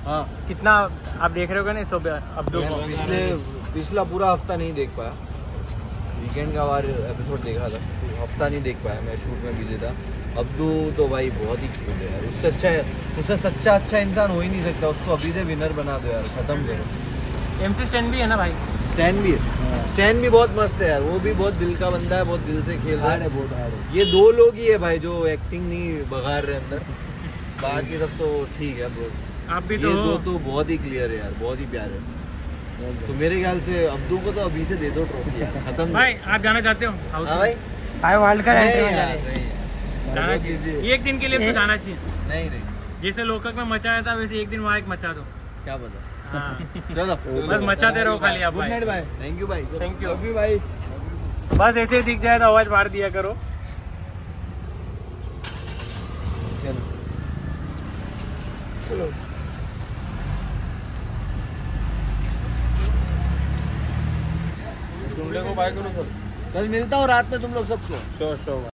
हाँ कितना आप देख रहे हो ना इस अब्दू को? पिछला पूरा हफ्ता नहीं देख पाया, वीकेंड का बार एपिसोड देखा था, हफ्ता नहीं देख पाया, मैं शूट में बिजी था। अब्दू तो भाई बहुत ही कूल है यार, उससे सच्चा अच्छा इंसान हो ही नहीं सकता। उसको अभी से विनर बना दो यार, खत्म करो। MC स्टैन भी है ना भाई? स्टैन भी है, स्टैन भी बहुत मस्त है यार, वो भी बहुत दिल का बंदा है, बहुत दिल से खेल रहा है, बहुत हार्ड है। ये दो लोग ही है भाई जो एक्टिंग नहीं बघार रहे अंदर, बाकी सब तो ठीक है ब्रो। आप भी तो ये दो तो बहुत ही क्लियर है यार, बहुत ही प्यारे। तो मेरे ख्याल से अब्दू को तो अभी से दे दो ट्रॉफी यार, खत्म भाई। आप जाना चाहते हो हाउस? हाँ भाई, भाई वर्ल्ड का नहीं एंट्री यार, जाना चाहिए, एक दिन के लिए तो जाना चाहिए। नहीं जैसे लोकक में मचाया था वैसे एक दिन वहाँ एक मचा दो। क्या पता। हाँ चलो बस मचाते रहो खाली आप भाई। भाई, थैंक यू भाई, थैंक यू अभी भाई। बस ऐसे ही दिख जाए तो आवाज मार दिया करो। चलो चलो तुम लोग को बाय करो सर, कल मिलता हूँ रात में तुम लोग सबको। श्योर